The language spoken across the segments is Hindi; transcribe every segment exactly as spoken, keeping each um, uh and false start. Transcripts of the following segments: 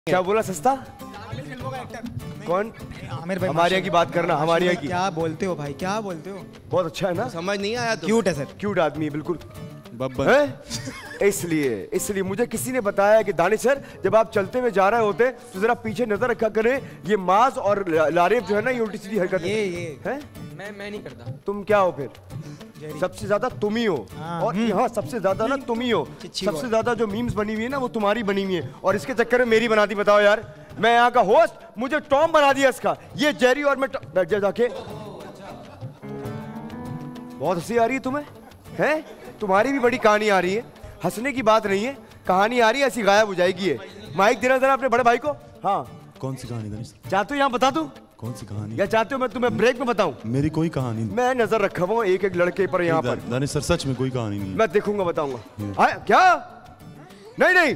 क्या बोला सस्ता? कौन? आमिर भाई हमारे यहाँ की बात करना, हमारे यहाँ की। क्या बोलते हो भाई, क्या बोलते हो? बहुत अच्छा है ना? समझ नहीं आया तो क्यूट है सर, क्यूट आदमी है बिल्कुल। बब्बर इसलिए इसलिए मुझे किसी ने बताया कि दानिश सर जब आप चलते हुए जा रहे होते तो जरा पीछे नजर रखा करें, ये माज और लारेब जो है ना ये उल्टी सीधी हरकत ये ये है। मैं मैं नहीं करता। तुम क्या हो फिर? सबसे ज्यादा तुम ही हो। और यहाँ सबसे ज्यादा ना तुम ही हो। सबसे ज्यादा जो मीम्स बनी हुई है ना वो तुम्हारी बनी हुई है और इसके चक्कर में मेरी बना दी। बताओ यार, मैं यहाँ का होस्ट, मुझे टॉम बना दिया इसका। ये जेरी और मैं बैठ जा जाके। बहुत हंसी आ रही है तुम्हें, हैं? तुम्हारी भी बड़ी कहानी आ रही है, हंसने की बात नहीं है, कहानी आ रही है, ऐसी गायब हो जाएगी। है माइक देना जरा अपने बड़े भाई को। हाँ, कौन सी कहानी दानिश? चाहते हो यहाँ बता दूं? कौन सी कहानी? या चाहते हो मैं तुम्हें ब्रेक में बताऊं? मेरी कोई कहानी नहीं। मैं नजर रखा हुआ एक एक लड़के पर यहाँ पर। दानिश सर सच में कोई कहानी नहीं। मैं देखूंगा, बताऊंगा। क्या? नहीं नहीं,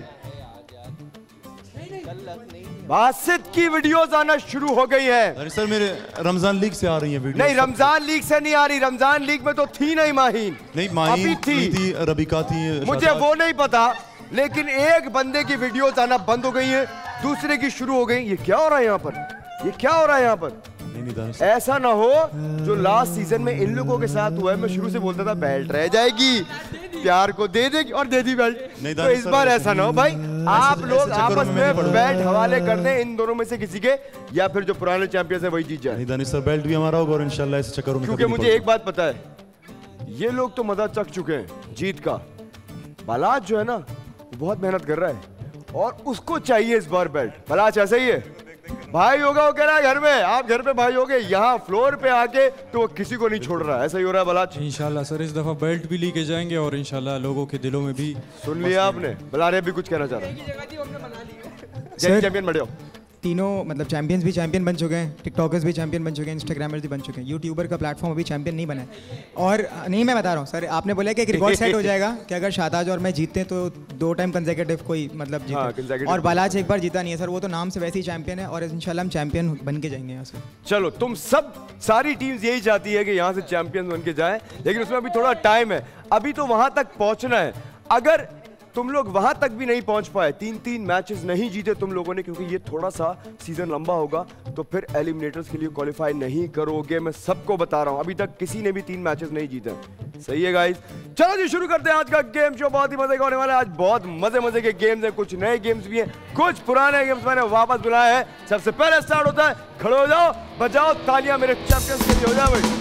बासित की वीडियोस आना शुरू हो गई है। दानिश सर मेरे रमजान लीग से आ रही है वीडियो। नहीं, रमजान लीग से नहीं आ रही। रमजान लीग में तो थी नहीं माहीन। नहीं, माहीन अभी थी, थी, रबिका थी। मुझे वो नहीं पता, लेकिन एक बंदे की वीडियोस आना बंद हो गई है, दूसरे की शुरू हो गई। ये क्या हो रहा है यहाँ पर? ये क्या हो रहा है यहाँ पर? नहीं नहीं दानिश, ऐसा ना हो जो लास्ट सीजन में इन लोगों के साथ हुआ है। मैं शुरू से बोलता था बेल्ट रह जाएगी, प्यार को दे देगी और दे दी बेल्ट। तो इस बार ऐसा ना हो भाई, आप लोग आपस में बेल्ट हवाले कर दें इन दोनों में से किसी के, या फिर जो पुराने चैंपियंस हैं वही जीत जाए। नहीं दानिश सर, बेल्ट भी हमारा होगा और इंशाल्लाह इस चक्कर में। क्योंकि मुझे एक बात पता है, ये लोग तो मजा चख चुके हैं जीत का। बलाज जो है ना बहुत मेहनत कर रहा है और उसको चाहिए इस बार बेल्ट। बलाज ऐसा ही है, भाई होगा वो कह रहा है घर में, आप घर पे भाई होगे, यहाँ फ्लोर पे आके तो वो किसी को नहीं छोड़ रहा है। ऐसा ही हो रहा है बलाज। इंशाल्लाह सर इस दफा बेल्ट भी लेके जाएंगे और इंशाल्लाह लोगों के दिलों में भी। सुन लिया आपने? बलारे भी कुछ कहना चाह रहा है। चैंपियन बढ़िया, तीनों मतलब चैंपियंस भी चैंपियन बन चुके हैं, टिकटॉकर्स भी चैंपियन बन चुके हैं, इंस्टाग्रामर्स भी बन चुके हैं, यूट्यूबर का प्लेटफॉर्म अभी चैंपियन नहीं बना है। और नहीं, मैं बता रहा हूँ सर, आपने बोला कि एक रिकॉर्ड सेट हो जाएगा कि अगर शाहताज और मैं जीते तो दो टाइम कंसेक्यूटिव कोई मतलब जीते। हाँ, और बालाज एक बार जीता नहीं है सर, वो तो नाम से वैसे ही चैंपियन है और इंशाल्लाह हम चैंपियन बन के जाएंगे यहाँ से। चलो, तुम सब सारी टीम्स यही चाहती है कि यहाँ से चैंपियन बन के जाए, लेकिन उसमें अभी थोड़ा टाइम है, अभी तो वहां तक पहुंचना है। अगर तुम लोग वहां तक भी नहीं पहुंच पाए, तीन तीन मैचेस नहीं जीते तुम लोगों ने, क्योंकि ये थोड़ा सा सीजन लंबा होगा, तो फिर एलिमिनेटर्स के लिए क्वालिफाई नहीं करोगे। मैं सबको बता रहा हूं, अभी तक किसी ने भी तीन मैचेस नहीं जीते। सही है गाइस? चलो जी, शुरू करते हैं आज का गेम शो। बहुत ही मजे का होने वाला है आज, बहुत मजे मजे के गेम्स हैं, कुछ नए गेम्स भी हैं, कुछ पुराने गेम्स मैंने वापस बुलाया है। सबसे पहले स्टार्ट होता है, खड़े हो जाओ, बजाओ तालियां मेरे चैंपियंस के लिए। हो जाओ भाई।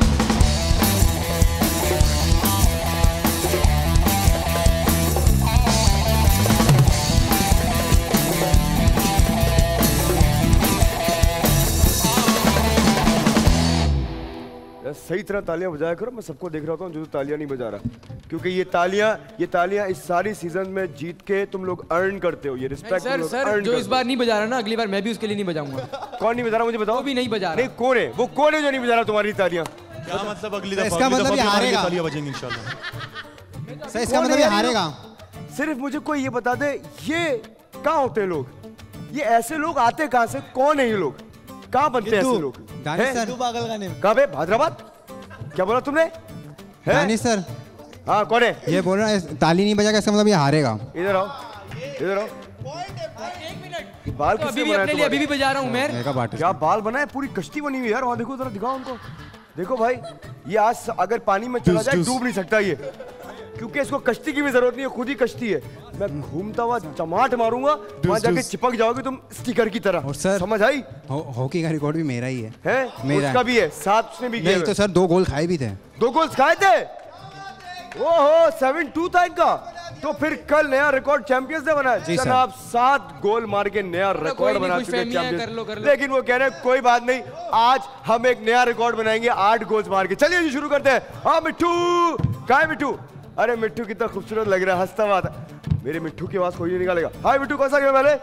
सही तरह तालियां बजाया करो, मैं सबको देख रहा हूँ जो तालियां नहीं बजा रहा, क्योंकि ये तालियां ये तालियां इस सारी सीजन में जीत के तुम लोग अर्न करते हो, ये रिस्पेक्ट सर, सर जो इस बार नहीं बजा रहा ना, अगली बार मैं भी उसके लिए नहीं बजाऊंगा। कौन नहीं बजा रहा मुझे बताओ? वो भी नहीं बजा रहा। नहीं, कौन है वो? कौन है जो नहीं बजा रहा तुम्हारी तालियां? क्या मतलब अगली दफा? इसका मतलब ये हारेगा, तालियां बजेंगी इंशाल्लाह। सर इसका मतलब ये हारेगा। सिर्फ मुझे कोई ये बता दे, ये कहाँ होते हैं लोग? ये ऐसे लोग आते कहाँ से? कौन है ये लोग? कहाँ बनते हैं ऐसे लोग? कहाँ पे? हैदराबाद? क्या बोला तुमने? दानिश सर। हाँ, कौन है? ये बोल रहा है ताली नहीं बजाएगा, इसका मतलब ये हारेगा। इधर आओ, इधर आओ। बाल तो किसने अभी भी अपने लिए अभी भी बजा रहा हूँ मैं। क्या बाल बनाए? पूरी कश्ती बनी हुई है यार, वहाँ देखो जरा, दिखाओ उनको। देखो भाई, ये आज अगर पानी में चला जाए डूब नहीं सकता ये, क्योंकि इसको कश्ती की भी जरूरत नहीं है, खुद ही कश्ती है। मैं घूमता हुआ चमाट मारूंगा, वहां जाके चिपक जाओगे तुम स्टिकर की तरह। और सर, समझ आई? हॉकी का रिकॉर्ड भी मेरा ही है। है? मेरा उसका भी है, साथ उसने भी किया। नहीं तो सर दो गोल खाए भी थे। दो गोल खाए थे? ओहो, सेवन टू था इनका। तो फिर कल नया रिकॉर्ड चैंपियंस ने बनाया जनाब, सात गोल मार के नया रिकॉर्ड बना चुके हैं चैंपियंस। लेकिन वो कह रहे हैं कोई बात नहीं, आज हम एक नया रिकॉर्ड बनाएंगे आठ गोल्स मार के। चलिए जी शुरू करते हैं। हाँ मिट्टू, कहाँ है मिट्टू? अरे मिट्टू कितना खूबसूरत लग रहा है, हंसता हुआ। मेरे मिट्टू की आवाज कोई नहीं निकालेगा। हाय मिट्टू, कौन सा गेम है पहले?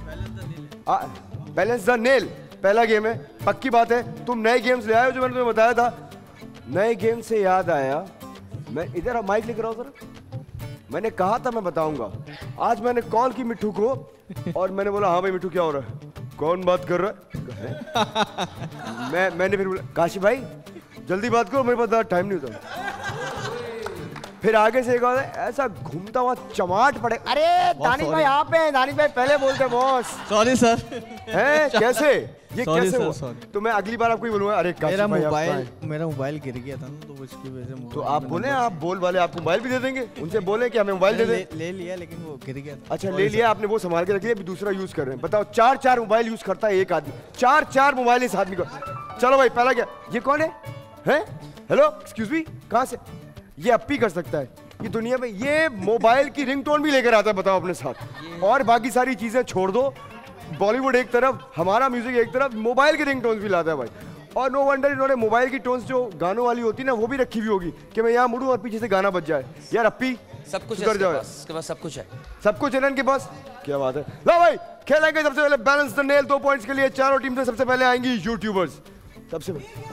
बैलेंस द नेल पहला गेम है, पक्की बात है। तुम नए गेम्स ले आए हो जो मैंने तुम्हें बताया था। नए गेम से याद आया, मैं इधर माइक लेकर आओ जरा। मैंने कहा था मैं बताऊंगा। आज मैंने कॉल की मिट्टू को और मैंने बोला हाँ भाई मिट्टू क्या हो रहा है? कौन बात कर रहा है? मैं मैंने फिर बोला काशी भाई जल्दी बात करो, मेरे पास टाइम नहीं होता। फिर आगे से एक और ऐसा घूमता हुआ चमाट पड़े। अरे दानिश भाई आप हैं, दानिश भाई पहले बोलते बॉस। Sorry sir. हैं कैसे ये Sorry कैसे sir, हुआ? sorry. तो मैं अगली बार आपको ही बोलूंगा अरे मेरा काशिफ भाई आप मोबाइल कहाँ हैं? मेरा मोबाइल गिर गया था ना, तो उसकी वजह से तो मोबाइल आप में बोले नंबर- आप बोल वाले आपको मोबाइल भी दे देंगे, उनसे बोले कि हमें मोबाइल दे ले, दें। ले लिया लेकिन वो गिर गया था। अच्छा ले लिया आपने, वो संभाल के रख लिया, अभी दूसरा यूज कर रहे हैं। बताओ चार चार मोबाइल यूज करता है एक आदमी, चार चार मोबाइल इस आदमी को। चलो भाई पहला क्या, ये कौन है? हैं? हेलो एक्सक्यूज मी, कहाँ से? ये अपी कर सकता है ये दुनिया में, ये मोबाइल की रिंगटोन भी लेकर आता है। बताओ अपने साथ, और बाकी सारी चीजें छोड़ दो, बॉलीवुड एक तरफ, हमारा म्यूजिक एक तरफ, मोबाइल की रिंगटोन्स भी लाता है भाई। और नो वंडर इन्होंने मोबाइल की टोन्स जो गानों वाली होती है ना, वो भी रखी हुई होगी कि मैं यहाँ मुड़ूं और पीछे से गाना बज जाए। यार अपी सब कुछ है सुधर इसके जाओ, पास, इसके पास सब कुछ है। सब कुछ है इनके पास, क्या बात है। लो भाई खेलेंगे सबसे पहले बैलेंस द नेल, दो पॉइंट्स के लिए चारों टीम से सबसे पहले आएंगी यूट्यूबर्स। सबसे पहले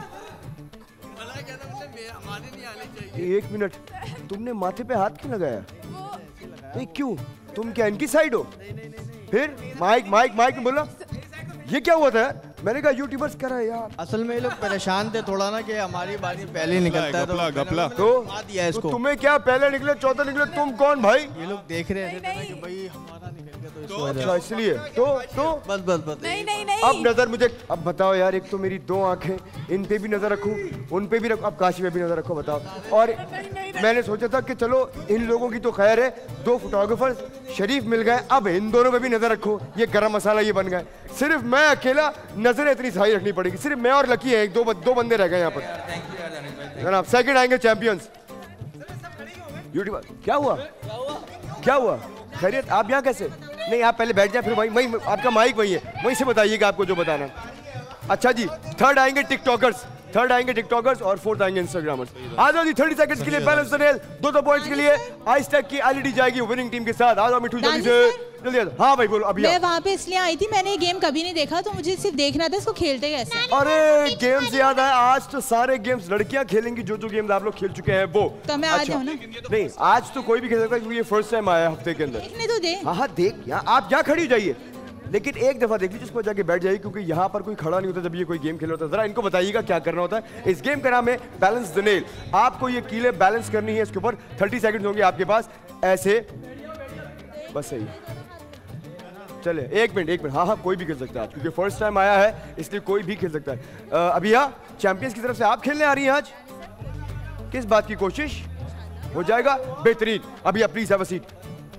एक मिनट, तुमने माथे पे हाथ क्यों लगाया? नहीं क्यों, तुम क्या इनकी साइड हो? फिर माइक माइक माइक में बोला, ये क्या हुआ था यार? मैंने कहा यूट्यूबर्स कर रहा है यार। असल में ये लोग परेशान थे थोड़ा ना कि हमारी बारी पहले ही निकलता है, तो गपला, गपला। तो, बता दिया तो इसको। तुम्हें क्या पहले निकले चौथे निकले, तुम कौन भाई? ये लोग देख रहे थे ना कि भाई हमारा निकल गया, तो इस वजह अच्छा इसलिए तो तो बस बस बस नहीं नहीं नहीं अब नजर मुझे, अब बताओ यार, एक तो मेरी दो आंखें, इन पे भी नजर रखूं, उन पे भी रखूं, अब काशी पे भी नजर रखो। बताओ। और मैंने सोचा था कि चलो इन लोगों की तो खैर है, दो फोटोग्राफर शरीफ मिल गए, अब इन दोनों पे भी नजर रखो। ये गरम मसाला ये बन गए, सिर्फ मैं अकेला, नजरें इतनी सही रखनी पड़ेगी। सिर्फ मैं और लकी है, एक दो दो बंदे रह गए यहाँ पर। जनाब सेकंड आएंगे चैंपियंस यूट्यूबर। क्या हुआ क्या हुआ खैरियत? आप यहाँ कैसे? नहीं आप पहले बैठ जाए, फिर वहीं वहीं आपका माइक वही है, वहीं से बताइएगा आपको जो बताना। अच्छा जी, थर्ड आएंगे टिकटॉकर्स, थर्ड आएंगे टिकटॉकर्स और फोर्थ आएंगे इंस्टाग्रामर्स। आ जाओ जी, थर्टी सेकंड्स के लिए बैलेंस द नेल, दो दो पॉइंट्स के लिए आइस टेक की एलईडी जाएगी विनिंग टीम के साथ। आ जाओ मिठू जल्दी से, जल्दी आ जाओ। हाँ भाई बोलो। अभी मैं वहाँ पे इसलिए आई थी, मैंने ये गेम कभी नहीं देखा, तो मुझे सिर्फ देखना था इसको खेलते कैसे। अरे गेम से याद है, आज तो सारे गेम्स लड़कियां खेलेंगी, जो जो गेम्स आप लोग खेल चुके हैं वो। तो मैं आ अच्छा। जाऊँ ना? नहीं आज तो कोई भी खेल सकता है, क्योंकि ये फर्स्ट टाइम आया है हफ्ते के अंदर। देखने तो दे। हाँ हाँ देख, यहाँ आप यहाँ खड़ी हो जाइए, लेकिन एक दफा देख लीजिए, उसको जाके बैठ जाइए, क्योंकि यहाँ पर कोई खड़ा नहीं होता जब ये कोई गेम खेल रहा होता है। जरा इनको बताइएगा क्या करना होता है। इस गेम का नाम है बैलेंस द नेल। आपको ये कीले बैलेंस करनी है, इसके ऊपर थर्टी सेकंड्स होंगे आपके पास, ऐसे बस सही। चले एक मिनट एक मिनट, हाँ हाँ कोई भी खेल सकता है आज, क्योंकि फर्स्ट टाइम आया है इसलिए कोई भी खेल सकता है। अ, अभी यहाँ चैंपियंस की तरफ से आप खेलने आ रही हैं आज, किस बात की कोशिश हो जाएगा? बेहतरीन। अभी आप प्लीज हैव अ सीट।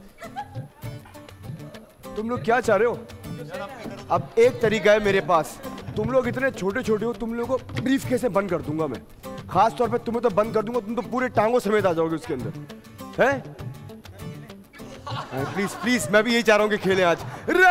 तुम लोग क्या चाह रहे हो? अब एक तरीका है मेरे पास, तुम लोग इतने छोटे छोटे हो, तुम लोगों को ब्रीफ केस से बंद कर दूंगा मैं, खास तौर पे तुम्हें तो बंद कर दूंगा, तुम तो पूरे टांगों समेत आ जाओगे उसके अंदर, हैं? प्लीज प्लीज, मैं भी यही चाह रहा हूँ कि खेलें आज।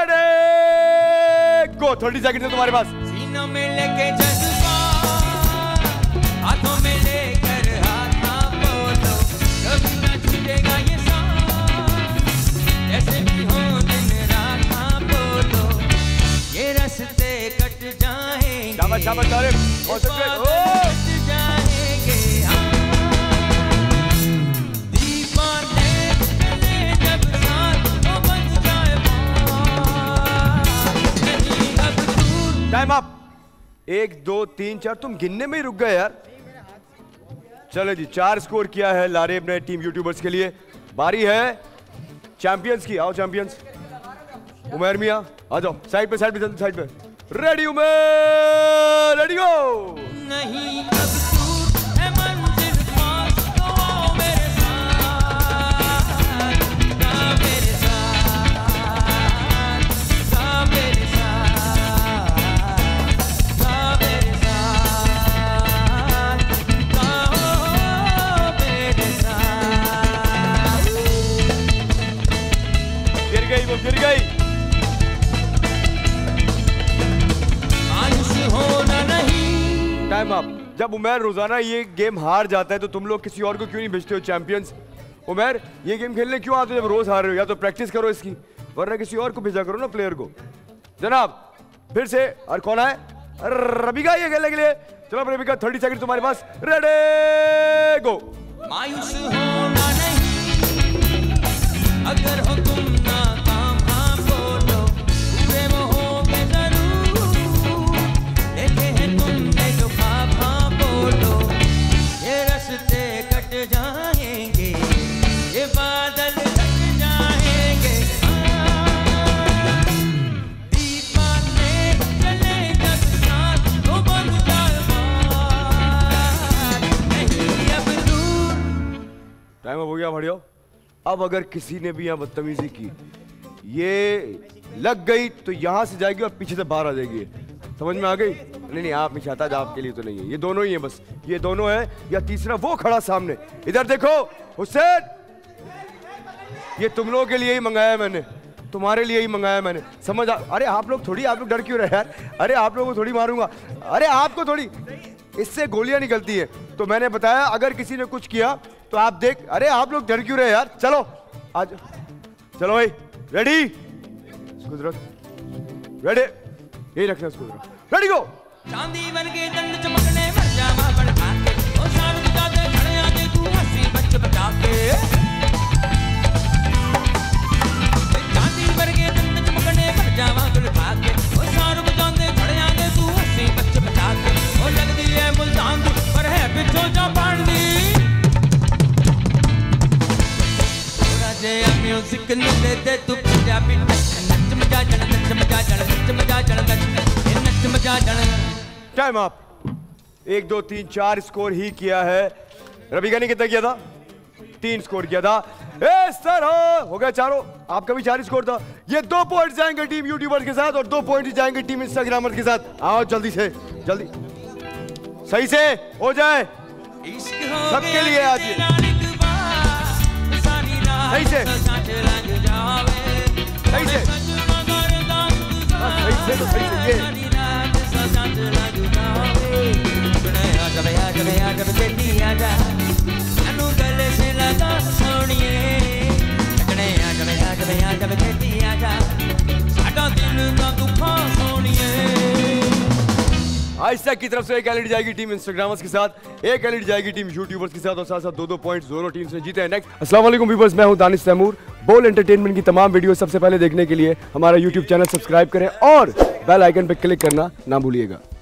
रेडी गो, थर्टी सेकंड है तुम्हारे पास। सीनों में लेके जज्बात, हाथों में लेकर हाथ बोलो, कभी ना छूटेगा ये सांस, जैसे भी हो दिन रात हाँ बोलो, ये रास्ते कट जाएंगे, शाबाश शाबाश तारीफ, बादल कट जाएंगे, हाँ। दीवाने चले जब साथ, वो बन जाए बात, नहीं अब दूर। Time up. एक दो तीन चार, तुम गिनने में ही रुक गए यार। चलो जी, चार स्कोर किया है लारेब ने टीम यूट्यूबर्स के लिए। बारी है चैंपियंस की। आओ चैंपियंस, उमर मियां आ जाओ, साइड पे साइड पे जल्दी साइड पे। Ready Umar, ready go. नहीं अब दूर है मंजिल पास, तो आओ मेरे साथ, ना मेरे साथ, ना मेरे साथ, ना मेरे साथ, ना मेरे साथ। गिर गई वो, गिर गई। मायूस होना नहीं। Time up. जब उमर रोजाना ये गेम हार जाता है तो तुम लोग किसी और को क्यों नहीं भेजते हो चैंपियंस? उमर ये गेम खेलने क्यों आते हो जब रोज हार रहे हो? या तो प्रैक्टिस करो इसकी, वरना किसी और को भेजा करो ना प्लेयर को। जनाब फिर से, और कौन है? रबिका ये खेलने के लिए। चलो रबिका, थर्टी सेकंड तुम्हारे पास, रेडी गो। मायूस होना नहीं, अगर हो तुम नाकाम हाँ बोलो, पूरे वो होगे जरूर, देखे हैं तुमने जो ख्वाब हाँ बोलो, ये रास्ते कट जाएंगे। बढ़ियो। अब अगर किसी ने भी यहाँ बदतमीजी की, ये लग गई तो यहाँ से जाएगी और पीछे से बाहर आ जाएगी। समझ में आ गई? नहीं नहीं, आप नहीं चाहता, आपके लिए तो नहीं है, ये दोनों ही है बस, ये दोनों है या तीसरा वो खड़ा सामने। इधर देखो हुसैन, ये तुम लोगों के लिए ही मंगाया मैंने, तुम्हारे लिए ही मंगाया मैंने, समझ आ? अरे आप लोग थोड़ी, आप लोग डर क्यों रहे यार? अरे आप लोगों को थोड़ी मारूंगा, अरे आपको थोड़ी, इससे गोलियां निकलती है। तो मैंने बताया अगर किसी ने कुछ किया तो आप देख, अरे आप लोग डर क्यों रहे यार? चलो आज, चलो भाई, रेडी, रेडी, यही रखना इसको, रेडी गो। चांदी बन के दंड चमकने मर जावा बड़का के, ओ शान बजा दे खड़े आके तू हंसी बच बचा के। चांदी बन के दंड चमकने मर जावा बड़का के, ओ शान बजा दे खड़े आके तू हंसी बच बचा के। ओ लगदी है मुल्तान दी पर है पिछो जा पांदी, थोड़ा जे म्यूजिक ले दे तू पंजाबी नच मजा जन नच मजा जन नच मजा जन नच मजा जन। टाइम आप, एक दो तीन चार स्कोर ही किया है। रबिका ने कितना किया था? तीन स्कोर किया था। ए सर हो गया चारों, आपका भी चार स्कोर था। ये दो पॉइंट जाएंगे टीम यूट्यूबर्स के साथ और दो पॉइंट जाएंगे टीम इंस्टाग्रामर्स के साथ। आओ जल्दी से, जल्दी सही से हो जाए सबके लिए आज ये। सही से, सही से, सही से, तो सही से ये। आइस्ता की तरफ से एक एलईडी जाएगी टीम इंस्टाग्रामर्स के साथ, एक एलईडी जाएगी टीम यूट्यूबर्स के साथ और साथ साथ दो दो पॉइंट्स दोनों टीम्स ने जीते हैं। नेक्स्ट, अस्सलाम वालेकुम व्यूअर्स, मैं हूं दानिश तैमूर। बोल एंटरटेनमेंट की तमाम वीडियो सबसे पहले देखने के लिए हमारा यूट्यूब चैनल सब्सक्राइब करें और बेल आइकन पर क्लिक करना ना भूलिएगा।